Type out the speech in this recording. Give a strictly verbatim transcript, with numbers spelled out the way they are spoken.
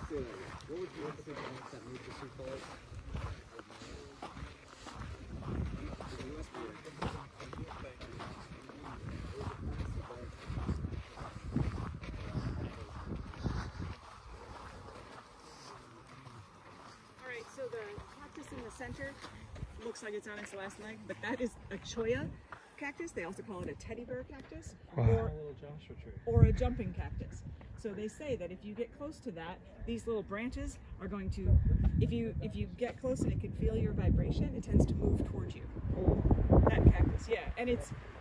the, what would you consider that made the Sioux Falls? Alright, so the cactus in the center looks like it's on its last leg, but that is a cholla cactus. They also call it a teddy bear cactus, Wow. or, A little Joshua tree. or a jumping cactus. So they say that if you get close to that, these little branches are going to, if you if you get close and it can feel your vibration, it tends to move towards you. That cactus, yeah, and it's